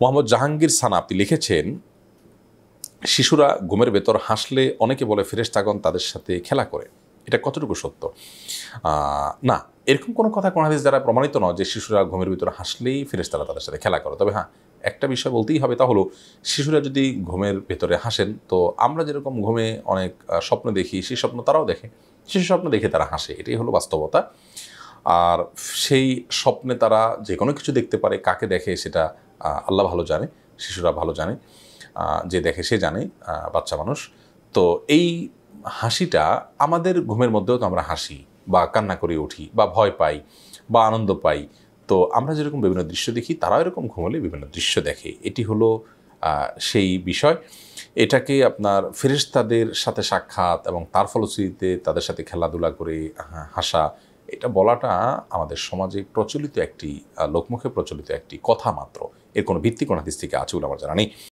মোহাম্মদ জাহাঙ্গীর সানা আপনি লিখেছেন, শিশুরা ঘুমের ভেতর হাসলে অনেকে বলে ফেরেশতাগণ তাদের সাথে খেলা করে, এটা কতটুকু সত্য? না, এরকম কোনো কথা কোন হাদিস দ্বারা প্রমাণিত নয় যে শিশুরা ঘুমের ভিতরে হাসলেই ফেরেশতারা তাদের সাথে খেলা করে। তবে হ্যাঁ, একটা বিষয় বলতেই হবে, তা হলো শিশুরা যদি ঘুমের ভেতরে হাসেন, তো আমরা যেরকম ঘুমে অনেক স্বপ্ন দেখি, সেই স্বপ্ন তারাও দেখে, সেই স্বপ্ন দেখে তারা হাসে, এটাই হলো বাস্তবতা। আর সেই স্বপ্নে তারা যে কোনো কিছু দেখতে পারে, কাকে দেখে সেটা আল্লাহ ভালো জানে, শিশুরা ভালো জানে, যে দেখে সে জানে, বাচ্চা মানুষ। তো এই হাসিটা আমাদের ঘুমের মধ্যেও তো আমরা হাসি বা কান্না করে উঠি বা ভয় পাই বা আনন্দ পাই। তো আমরা যেরকম বিভিন্ন দৃশ্য দেখি, তারাও এরকম ঘুমলে বিভিন্ন দৃশ্য দেখে, এটি হলো সেই বিষয়। এটাকে আপনার ফেরেশতাদের সাথে সাক্ষাৎ এবং তার ফলশ্রুতিতে তাদের সাথে খেলাধুলা করে হাসা, এটা বলাটা আমাদের সমাজে প্রচলিত একটি লোকমুখে প্রচলিত একটি কথা মাত্র। এর কোনো ভিত্তি কোন হাদিস থেকে আছে বলে আমার জানা নেই।